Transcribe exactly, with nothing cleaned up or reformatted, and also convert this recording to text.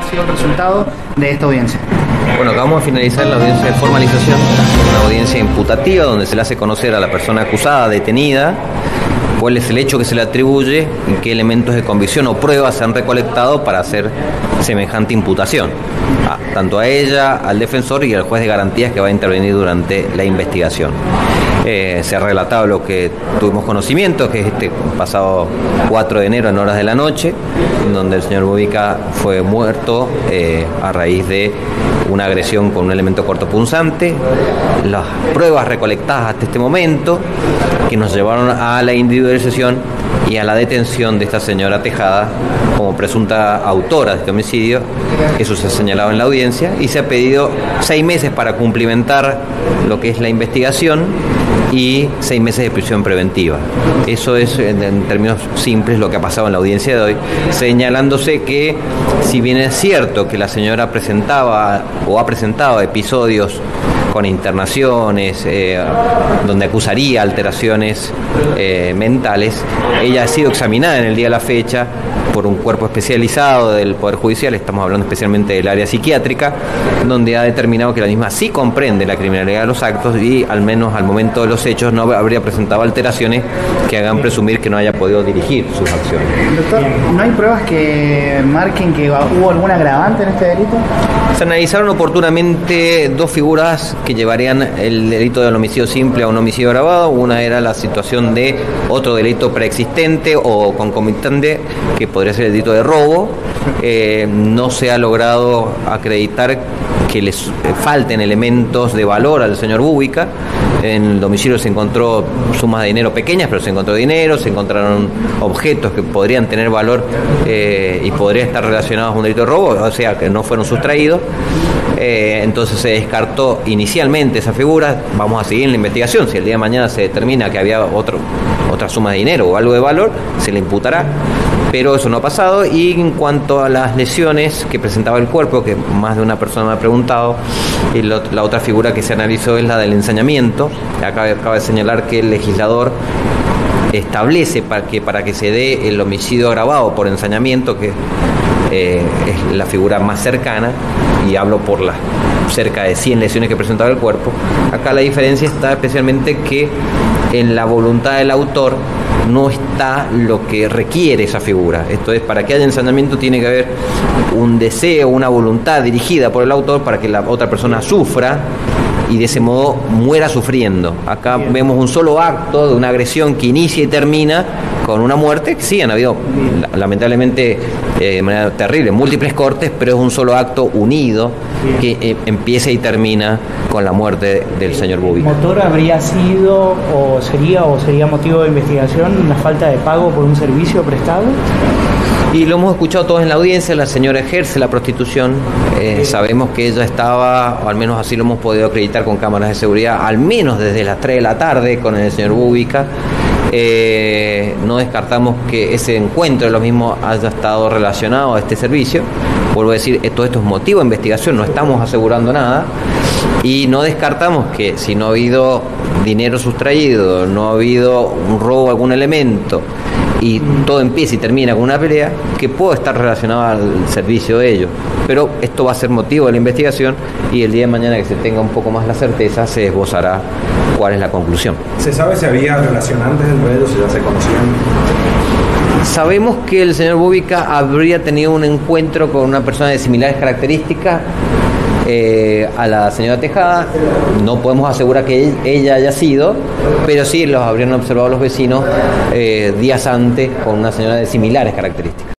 ha sido el resultado de esta audiencia? Bueno, acabamos de finalizar la audiencia de formalización, una audiencia imputativa donde se le hace conocer a la persona acusada, detenida, cuál es el hecho que se le atribuye y qué elementos de convicción o pruebas se han recolectado para hacer semejante imputación, a, tanto a ella, al defensor y al juez de garantías que va a intervenir durante la investigación. Eh, se ha relatado lo que tuvimos conocimiento, que es este pasado cuatro de enero en horas de la noche, en donde el señor Búbica fue muerto eh, a raíz de una agresión con un elemento cortopunzante. Las pruebas recolectadas hasta este momento que nos llevaron a la individualización y a la detención de esta señora Tejada como presunta autora de este homicidio. Eso se ha señalado en la audiencia y se ha pedido seis meses para cumplimentar lo que es la investigación y seis meses de prisión preventiva. Eso es, en, en términos simples, lo que ha pasado en la audiencia de hoy, señalándose que, si bien es cierto que la señora presentaba o ha presentado episodios con internaciones, eh, donde acusaría alteraciones eh, mentales, ella ha sido examinada en el día de la fecha por un cuerpo especializado del Poder Judicial, estamos hablando especialmente del área psiquiátrica, donde ha determinado que la misma sí comprende la criminalidad de los actos y, al menos al momento de los hechos, no habría presentado alteraciones que hagan presumir que no haya podido dirigir sus acciones. Doctor, ¿no hay pruebas que marquen que hubo algún agravante en este delito? Se analizaron oportunamente dos figuras que llevarían el delito del homicidio simple a un homicidio agravado. Una era la situación de otro delito preexistente o concomitante, que podría ser el delito de robo. Eh, no se ha logrado acreditar que les falten elementos de valor al señor Búbica. En el domicilio se encontró sumas de dinero pequeñas, pero se encontró dinero, se encontraron objetos que podrían tener valor eh, y podrían estar relacionados a un delito de robo, o sea, que no fueron sustraídos. Eh, entonces se descartó inicialmente esa figura. Vamos a seguir en la investigación. Si el día de mañana se determina que había otro, otra suma de dinero o algo de valor, se le imputará. Pero eso no ha pasado. Y en cuanto a las lesiones que presentaba el cuerpo, que más de una persona me ha preguntado, y lo, la otra figura que se analizó es la del ensañamiento. Acaba, acaba de señalar que el legislador establece para que, para que se dé el homicidio agravado por ensañamiento, que eh, es la figura más cercana, y hablo por las cerca de cien lesiones que presentaba el cuerpo. Acá la diferencia está especialmente que en la voluntad del autor no está lo que requiere esa figura. Esto es, para que haya ensañamiento tiene que haber un deseo, una voluntad dirigida por el autor para que la otra persona sufra y de ese modo muera sufriendo. Acá Bien. vemos un solo acto de una agresión que inicia y termina con una muerte, que sí, han habido lamentablemente eh, de manera terrible múltiples cortes, pero es un solo acto unido que eh, empieza y termina con la muerte del señor Búbica. ¿El motor habría sido o sería o sería motivo de investigación la falta de pago por un servicio prestado? Y lo hemos escuchado todos en la audiencia. La señora ejerce la prostitución, eh, sabemos que ella estaba, o al menos así lo hemos podido acreditar con cámaras de seguridad, al menos desde las tres de la tarde con el señor Búbica. Eh, no descartamos que ese encuentro de lo mismo haya estado relacionado a este servicio. Vuelvo a decir, todo esto es motivo de investigación, no estamos asegurando nada. Y no descartamos que si no ha habido dinero sustraído, no ha habido un robo, algún elemento, y todo empieza y termina con una pelea, que puede estar relacionado al servicio de ellos. Pero esto va a ser motivo de la investigación y el día de mañana, que se tenga un poco más la certeza, se esbozará cuál es la conclusión. ¿Se sabe si había relación antes del duelo, si ya se conocían? Sabemos que el señor Búbica habría tenido un encuentro con una persona de similares características eh, a la señora Tejada. No podemos asegurar que ella haya sido, pero sí los habrían observado los vecinos eh, días antes con una señora de similares características.